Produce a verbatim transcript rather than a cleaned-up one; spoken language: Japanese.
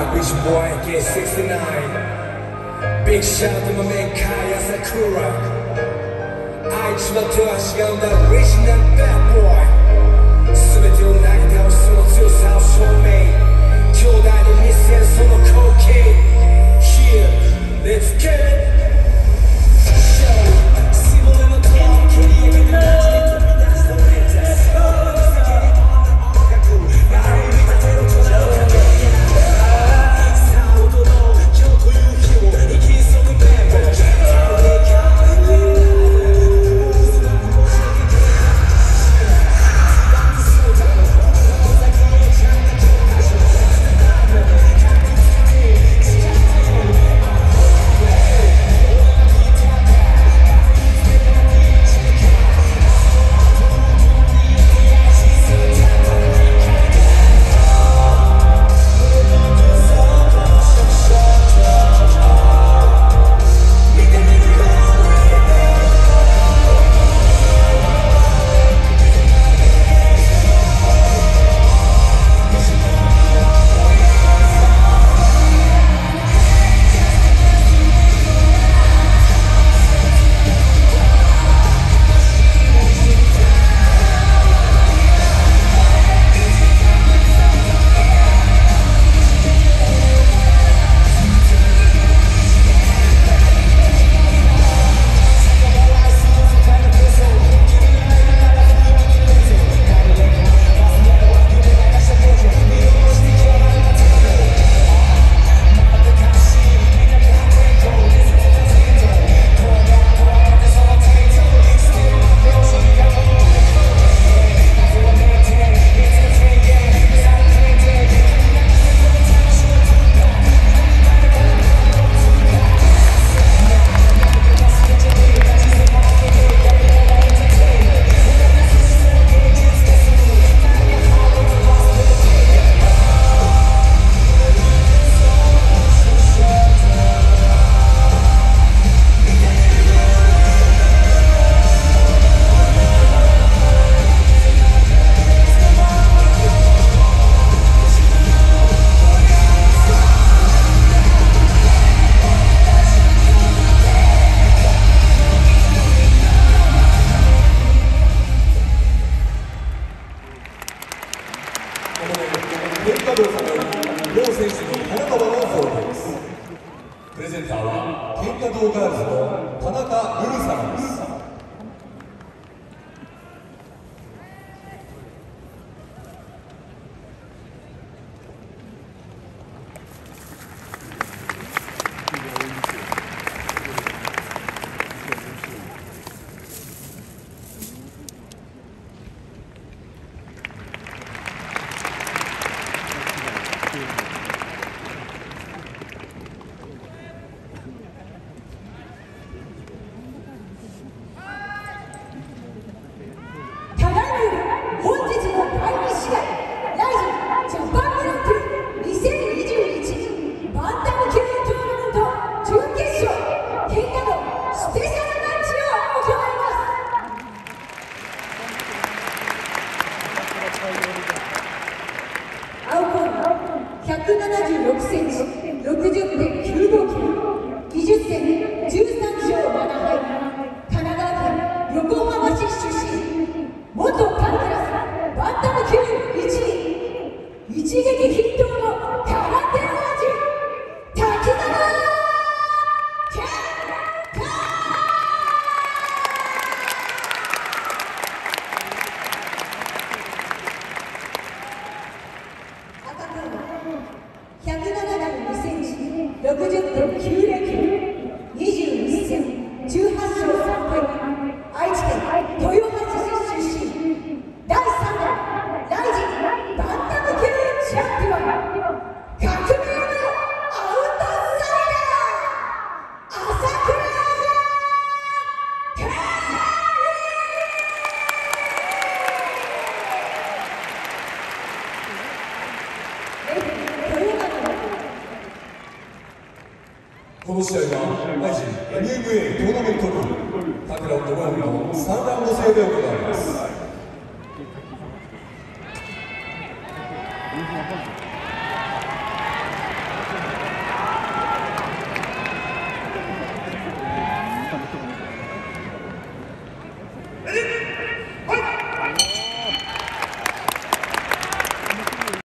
Rich boy, get sixty-nine. Big shout out to my man Kaya Sakura. 아이치와 더하시간 다 original bad boy. 全てを投げ倒すその強さを証明。兄弟で見せるその光景。Here, let's get it. 天下道様より両選手に花束の贈呈です。プレゼンターは天下道ガールズの田中瑠璃様です。 ひゃくななじゅうろくセンチ、ろくじゅってんきゅうごキロ、技術点じゅうさんしょうななはい、神奈川県横浜市出身、元パンクラスバンタム級いちい、一撃筆頭の空手王子、滝沢健太。ひゃくななじゅうにセンチ、ろくじゅってんきゅうぜろキロ、にじゅういっせん、じゅうはちしょうさんはい、愛知県豊橋市出身、だいさんだんライジンバンタム級チャンピオン、革命のアウトサイダー、朝倉海。 この試合はライジン エヌエムエー トーナメント部田倉ドローンのさんラウンド制で行われます。